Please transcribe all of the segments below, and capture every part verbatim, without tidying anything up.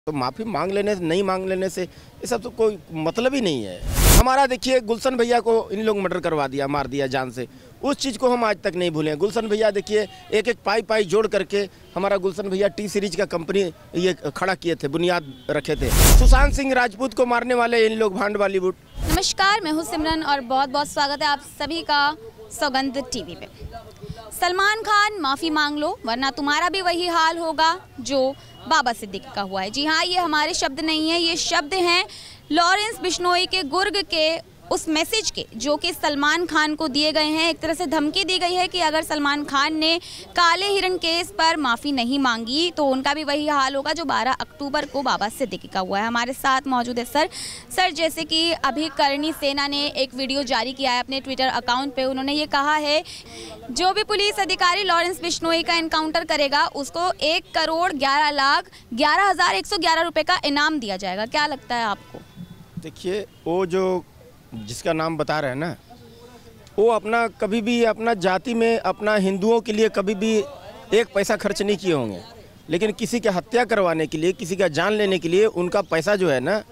तो माफ़ी मांग लेने से नहीं मांग लेने से ये सब तो कोई मतलब ही नहीं है। हमारा देखिए गुलशन भैया को इन लोग मर्डर करवा दिया, मार दिया जान से। उस चीज़ को हम आज तक नहीं भूले। गुलशन भैया देखिए एक एक पाई पाई जोड़ करके हमारा गुलशन भैया टी सीरीज का कंपनी ये खड़ा किए थे, बुनियाद रखे थे। सुशांत सिंह राजपूत को मारने वाले इन लोग भांड बॉलीवुड। नमस्कार, मैं हूँ सिमरन और बहुत बहुत स्वागत है आप सभी का सौगंध टीवी पे। सलमान खान माफ़ी मांग लो वरना तुम्हारा भी वही हाल होगा जो बाबा सिद्दीकी का हुआ है। जी हाँ, ये हमारे शब्द नहीं है, ये शब्द हैं लॉरेंस बिश्नोई के गुर्ग के उस मैसेज के जो कि सलमान खान को दिए गए हैं। एक तरह से धमकी दी गई है कि अगर सलमान खान ने काले हिरण केस पर माफ़ी नहीं मांगी तो उनका भी वही हाल होगा जो बारह अक्टूबर को बाबा सिद्दीकी का हुआ है। हमारे साथ मौजूद है सर सर जैसे कि अभी करणी सेना ने एक वीडियो जारी किया है अपने ट्विटर अकाउंट पे। उन्होंने ये कहा है जो भी पुलिस अधिकारी लॉरेंस बिश्नोई का एनकाउंटर करेगा उसको एक करोड़ ग्यारह लाख ग्यारह हज़ार एक सौ ग्यारह रुपये का इनाम दिया जाएगा। क्या लगता है आपको? देखिए वो जो जिसका नाम बता रहे हैं ना, वो अपना कभी भी अपना जाति में अपना हिंदुओं के लिए कभी भी एक पैसा खर्च नहीं किए होंगे, लेकिन किसी की हत्या करवाने के लिए, किसी का जान लेने के लिए उनका पैसा जो है ना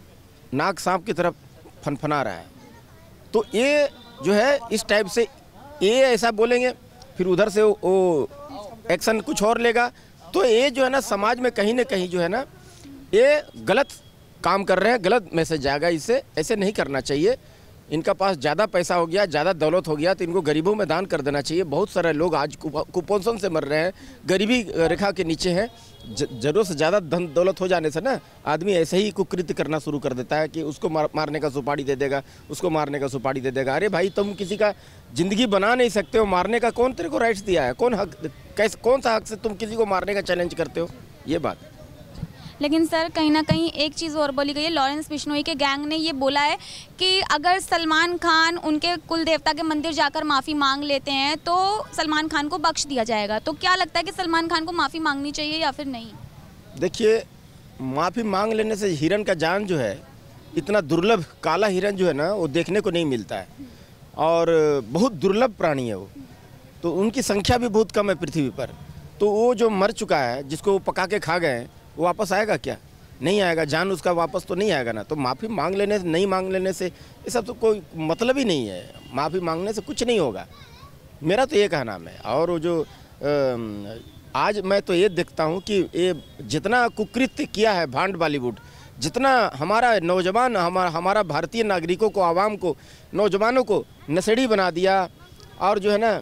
नाक सांप की तरफ फनफना रहा है। तो ये जो है इस टाइप से ये ऐसा बोलेंगे फिर उधर से वो एक्शन कुछ और लेगा। तो ये जो है ना समाज में कहीं ना कहीं जो है ना ये गलत काम कर रहे हैं, गलत मैसेज जाएगा। इससे ऐसे नहीं करना चाहिए। इनका पास ज़्यादा पैसा हो गया, ज़्यादा दौलत हो गया तो इनको गरीबों में दान कर देना चाहिए। बहुत सारे लोग आज कुपोषण से मर रहे हैं, गरीबी रेखा के नीचे हैं। ज़रूरत से ज़्यादा धन दौलत हो जाने से ना आदमी ऐसे ही कुकृत्य करना शुरू कर देता है कि उसको मार, मारने का सुपारी दे देगा, उसको मारने का सुपारी दे देगा। अरे भाई, तुम किसी का ज़िंदगी बना नहीं सकते हो, मारने का कौन तेरे को राइट्स दिया है? कौन हक, कैसे, कौन सा हक से तुम किसी को मारने का चैलेंज करते हो? ये बात। लेकिन सर कहीं ना कहीं एक चीज़ और बोली गई है, लॉरेंस बिश्नोई के गैंग ने ये बोला है कि अगर सलमान खान उनके कुल देवता के मंदिर जाकर माफ़ी मांग लेते हैं तो सलमान खान को बख्श दिया जाएगा। तो क्या लगता है कि सलमान खान को माफ़ी मांगनी चाहिए या फिर नहीं? देखिए, माफ़ी मांग लेने से हिरन का जान जो है, इतना दुर्लभ काला हिरन जो है ना वो देखने को नहीं मिलता है और बहुत दुर्लभ प्राणी है वो। तो उनकी संख्या भी बहुत कम है पृथ्वी पर। तो वो जो मर चुका है, जिसको वो पका के खा गए, वो वापस आएगा क्या? नहीं आएगा। जान उसका वापस तो नहीं आएगा ना। तो माफ़ी मांग लेने से नहीं मांग लेने से ये सब तो कोई मतलब ही नहीं है। माफ़ी मांगने से कुछ नहीं होगा, मेरा तो ये कहना है। और वो जो आ, आज मैं तो ये देखता हूँ कि ये जितना कुकृत्य किया है भांड बॉलीवुड, जितना हमारा नौजवान हमारा हमारा भारतीय नागरिकों को, आवाम को, नौजवानों को नशेड़ी बना दिया। और जो है ना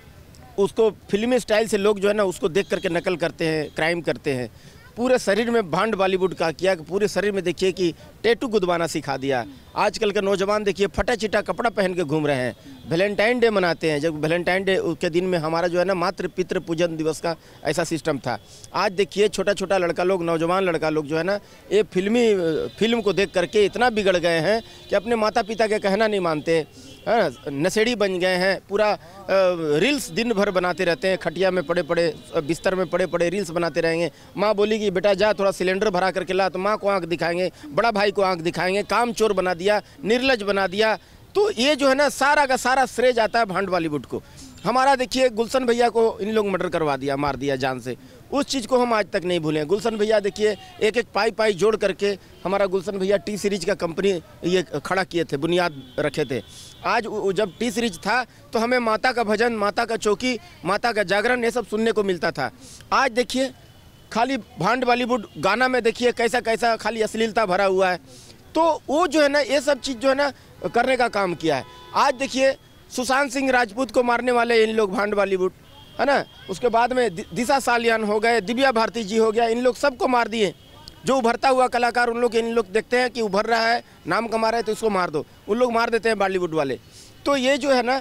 उसको फिल्मी स्टाइल से लोग जो है ना उसको देख करके नकल करते हैं, क्राइम करते हैं। पूरे शरीर में भांड बॉलीवुड का किया कि पूरे शरीर में देखिए कि टैटू गुदवाना सिखा दिया। आजकल के नौजवान देखिए फटा चिटा कपड़ा पहन के घूम रहे हैं, वैलेंटाइन डे मनाते हैं। जब वैलेंटाइन डे के दिन में हमारा जो है ना मातृ पितृ पूजन दिवस का ऐसा सिस्टम था। आज देखिए छोटा छोटा लड़का लोग, नौजवान लड़का लोग जो है ना ये फिल्मी फिल्म को देख करके इतना बिगड़ गए हैं कि अपने माता पिता के कहना नहीं मानते, हाँ, नशेड़ी बन गए हैं। पूरा रील्स दिन भर बनाते रहते हैं, खटिया में पड़े पड़े, बिस्तर में पड़े पड़े रील्स बनाते रहेंगे। माँ बोलेगी बेटा जा थोड़ा सिलेंडर भरा करके ला, तो माँ को आंख दिखाएंगे, बड़ा भाई को आंख दिखाएंगे। काम चोर बना दिया, निर्लज बना दिया। तो ये जो है ना सारा का सारा श्रेय जाता है भांड बॉलीवुड को। हमारा देखिए गुलशन भैया को इन लोग मर्डर करवा दिया, मार दिया जान से। उस चीज़ को हम आज तक नहीं भूले। गुलशन भैया देखिए एक एक पाई पाई जोड़ करके हमारा गुलशन भैया टी सीरीज का कंपनी ये खड़ा किए थे, बुनियाद रखे थे। आज जब टी सीरीज था तो हमें माता का भजन, माता का चौकी, माता का जागरण ये सब सुनने को मिलता था। आज देखिए खाली भांड बॉलीवुड गाना में देखिए कैसा कैसा खाली अश्लीलता भरा हुआ है। तो वो जो है ना ये सब चीज़ जो है ना करने का काम किया है। आज देखिए सुशांत सिंह राजपूत को मारने वाले इन लोग भांड बॉलीवुड, है ना। उसके बाद में दिशा सालियान हो गए, दिव्या भारती जी हो गया, इन लोग सबको मार दिए। जो उभरता हुआ कलाकार उन लोग इन लोग देखते हैं कि उभर रहा है, नाम कमा रहा है तो इसको मार दो, उन लोग मार देते हैं बॉलीवुड वाले। तो ये जो है ना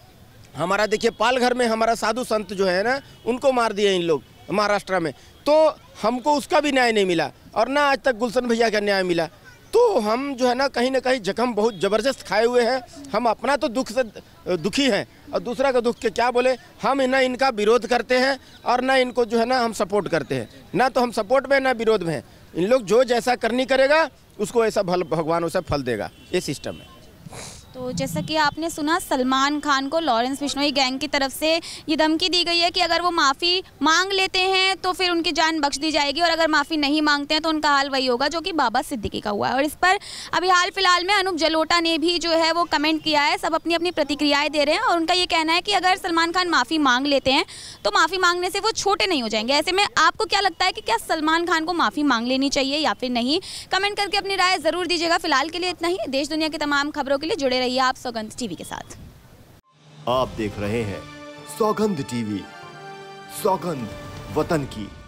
हमारा देखिए पालघर में हमारा साधु संत जो है ना उनको मार दिए इन लोग महाराष्ट्र में। तो हमको उसका भी न्याय नहीं मिला और ना आज तक गुलशन भैया का न्याय मिला। तो हम जो है ना कहीं ना कहीं जख्म बहुत ज़बरदस्त खाए हुए हैं। हम अपना तो दुख से दुखी हैं और दूसरा का दुख के क्या बोले। हम ना इनका विरोध करते हैं और ना इनको जो है ना हम सपोर्ट करते हैं। ना तो हम सपोर्ट में ना विरोध में हैं। इन लोग जो जैसा करनी करेगा उसको ऐसा फल भगवान उसे फल देगा, ये सिस्टम है। तो जैसा कि आपने सुना, सलमान खान को लॉरेंस बिश्नोई गैंग की तरफ से ये धमकी दी गई है कि अगर वो माफ़ी मांग लेते हैं तो फिर उनकी जान बख्श दी जाएगी, और अगर माफ़ी नहीं मांगते हैं तो उनका हाल वही होगा जो कि बाबा सिद्दीकी का हुआ है। और इस पर अभी हाल फिलहाल में अनूप जलोटा ने भी जो है वो कमेंट किया है। सब अपनी अपनी प्रतिक्रियाएं दे रहे हैं और उनका ये कहना है कि अगर सलमान खान माफ़ी मांग लेते हैं तो माफ़ी मांगने से वो छोटे नहीं हो जाएंगे। ऐसे में आपको क्या लगता है कि क्या सलमान खान को माफ़ी मांग लेनी चाहिए या फिर नहीं? कमेंट करके अपनी राय ज़रूर दीजिएगा। फिलहाल के लिए इतना ही। देश दुनिया की तमाम खबरों के लिए जुड़े रहिए आप सौगंध टीवी के साथ। आप देख रहे हैं सौगंध टीवी, सौगंध वतन की।